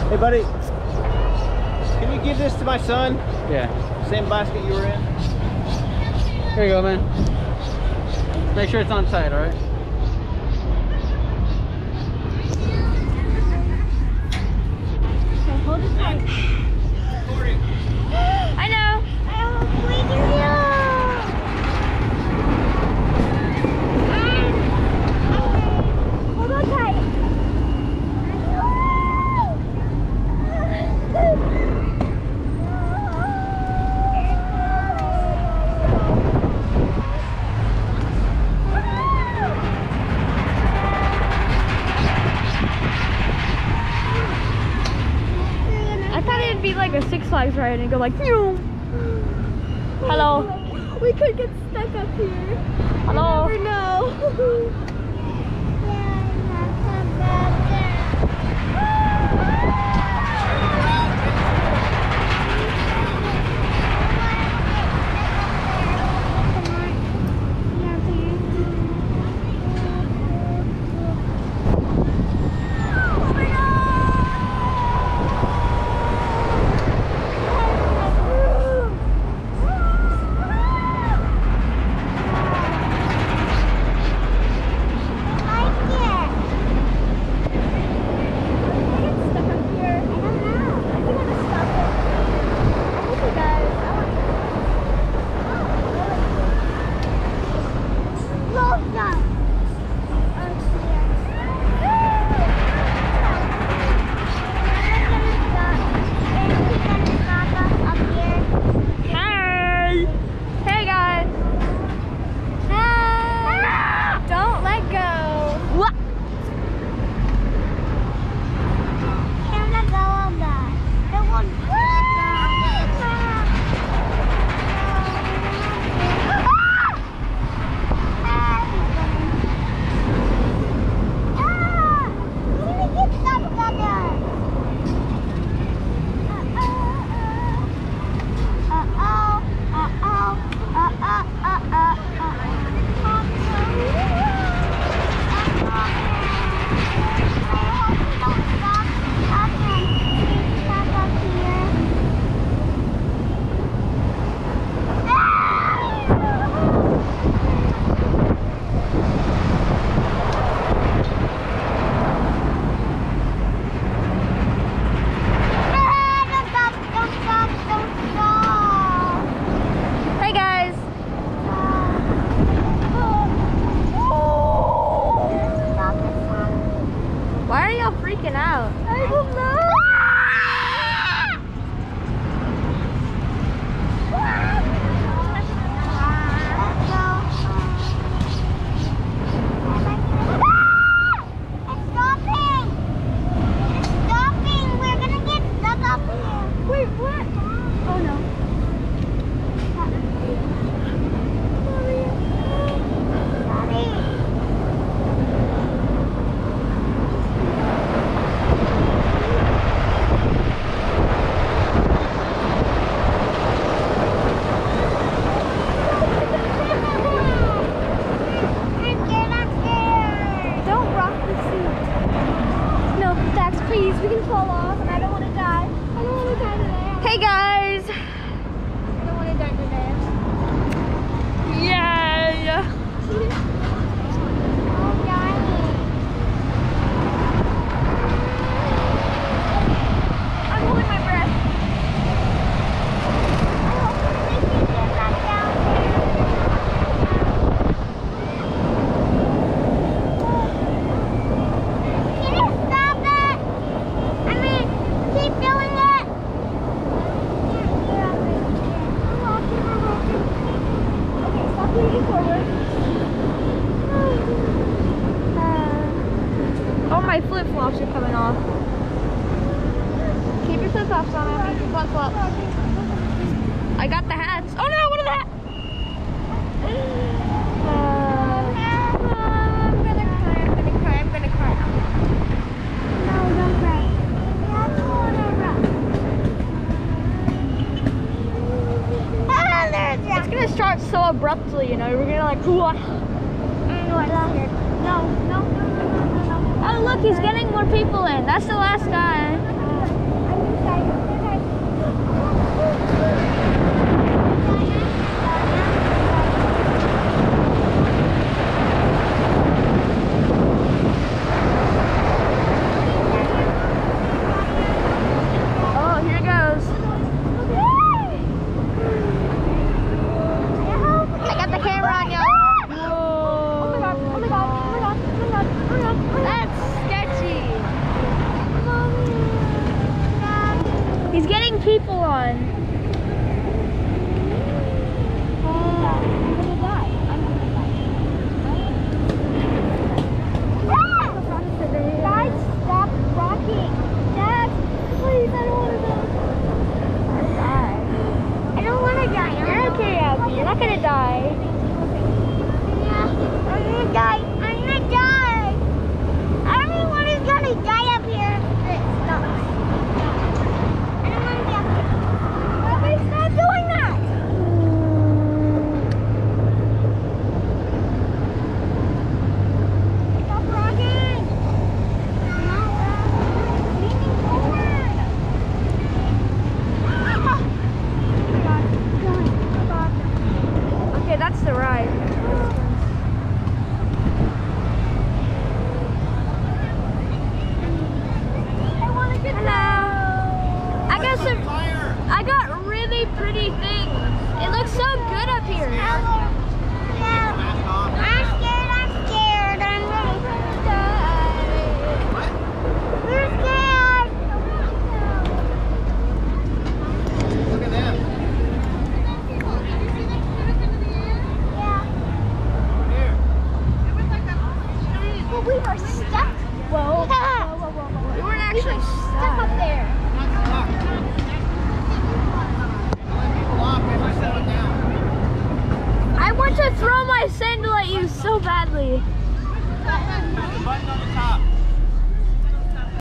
Hey, buddy. Can you give this to my son? Yeah. Same basket you were in? Here you go, man. Make sure it's on tight, alright? Okay, hold it tight. I know. Hold on tight. I thought it'd be like a Six Flags ride and go like, phew. Hello. We could get stuck up here. Hello. You never know. My flip-flops are coming off. Keep your flip-flops on. Flip-flops. I got the hats. Oh no, what are that? I'm gonna cry. No, don't cry. It's gonna start so abruptly, you know. We're gonna like, no. Oh look, he's getting more people in. That's the last guy. people on. Guys, stop rocking. Dad, please, I don't want to die. I don't want to die. You're okay, Abby. You're not going to die. Yeah, I'm going to die. I'm going to die. Everyone is going to die up here. Stop. I don't want to be up here. Abby, stop doing that. Stop rocking. Leaning forward. Okay, that's the ride. Hello. I got really pretty things. It looks so good up here. I'm scared. I'm really scared. What? We're scared. Look at them. Yeah. Here. Well, we were stuck. Whoa. We weren't actually stuck up there. Not stuck. Let people off. They must settle down. I want to throw my sandal at you so badly. Push the button on the top.